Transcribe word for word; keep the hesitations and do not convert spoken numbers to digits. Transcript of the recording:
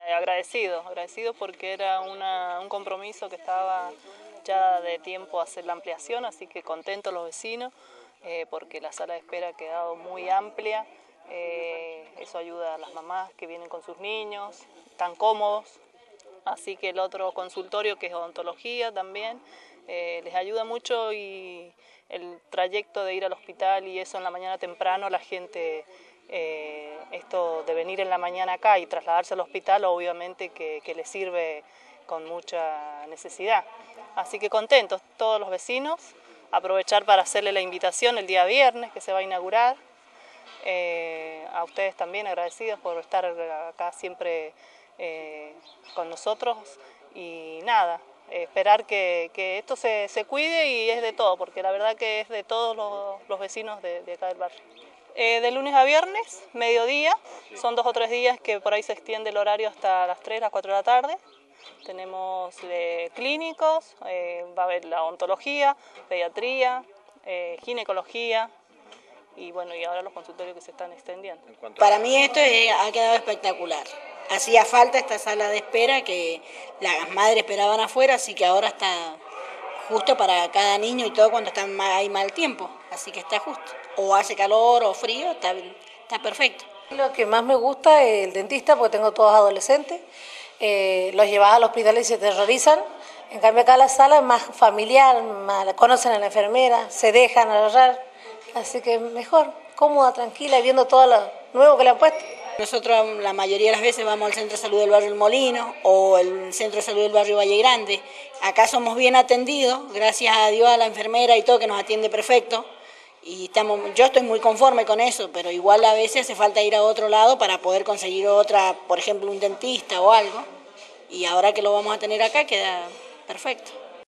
Agradecido, agradecido porque era una, un compromiso que estaba ya de tiempo a hacer la ampliación, así que contentos los vecinos eh, porque la sala de espera ha quedado muy amplia, eh, eso ayuda a las mamás que vienen con sus niños, tan cómodos, así que el otro consultorio que es odontología también eh, les ayuda mucho y el trayecto de ir al hospital y eso en la mañana temprano la gente... Eh, esto de venir en la mañana acá y trasladarse al hospital obviamente que, que les sirve con mucha necesidad. Así que contentos todos los vecinos, aprovechar para hacerle la invitación el día viernes que se va a inaugurar. Eh, a ustedes también agradecidos por estar acá siempre eh, con nosotros y nada, eh, esperar que, que esto se, se cuide y es de todo, porque la verdad que es de todos los, los vecinos de, de acá del barrio. Eh, de lunes a viernes, mediodía, son dos o tres días que por ahí se extiende el horario hasta las tres, las cuatro de la tarde. Tenemos eh, clínicos, eh, va a haber la odontología, pediatría, eh, ginecología y bueno, y ahora los consultorios que se están extendiendo. Para mí esto es, ha quedado espectacular. Hacía falta esta sala de espera que las madres esperaban afuera, así que ahora está justo para cada niño y todo cuando está, hay mal tiempo, así que está justo. O hace calor o frío, está, está perfecto. Lo que más me gusta es el dentista, porque tengo todos adolescentes, eh, los llevas al hospital y se terrorizan, en cambio acá la sala es más familiar, más, conocen a la enfermera, se dejan agarrar, así que mejor, cómoda, tranquila, viendo todo lo nuevo que le han puesto. Nosotros la mayoría de las veces vamos al Centro de Salud del Barrio El Molino o el Centro de Salud del Barrio Valle Grande. Acá somos bien atendidos, gracias a Dios a la enfermera y todo que nos atiende perfecto. Y estamos, yo estoy muy conforme con eso, pero igual a veces hace falta ir a otro lado para poder conseguir otra, por ejemplo un dentista o algo. Y ahora que lo vamos a tener acá queda perfecto.